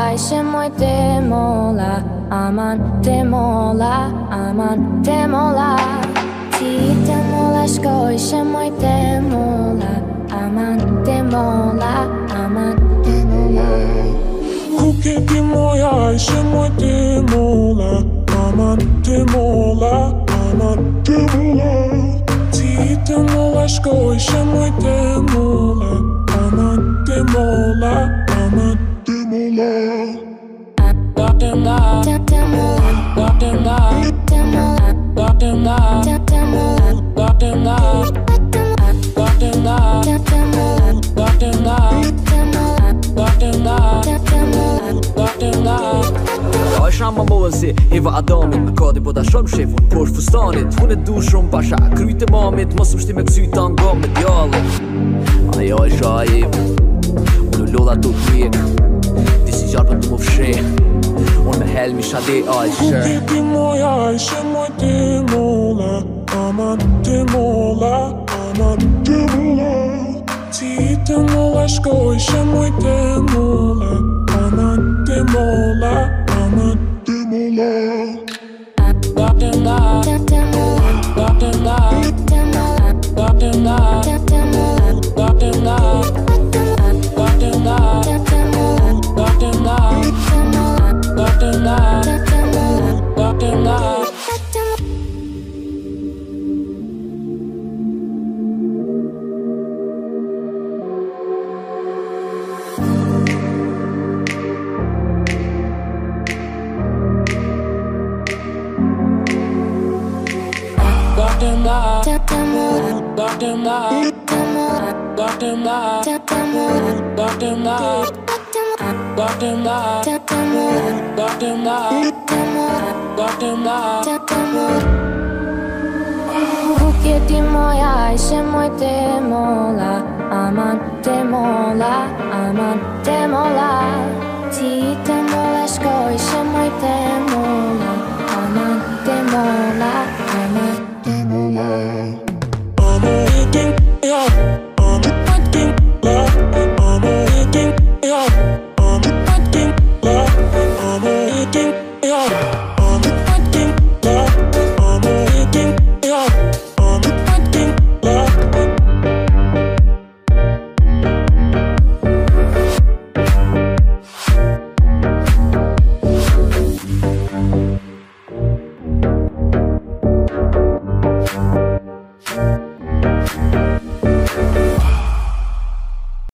ishe moj te mola, aman te mola, aman te mola. Ti te mola shko ishe moj te mola, aman te mola, aman te mola. Ku ke ti moja ishe moj te mola, aman te mola, aman te mola. Ti te mola shko ishe moj te mola, aman te mola, aman te mola. Te mola, te mola, te mola, te mola, te mola, te mola, te mola, te mola, te mola. Ja shamma mozi, Eva Adamit Me kadi po da shumë shefun Posh fustanit, hun e du shumë pasha Kryt e mamit, mos më shti me kësyta nga me djallit Ajo e shajim Unë lodha të t'mik Ti si gjarë për të më fshin Unë me helmi shade ajshe Ku ke ti moja ishe moj te mola, aman te mola, aman te mola. Ti te mola shko ishe moj te mola, aman te mola, aman te mola. Te mola, te mola, te mola, te mola, te mola, te mola, te mola. Ku ti moja ishe moj te mola, aman te mola, aman te mola.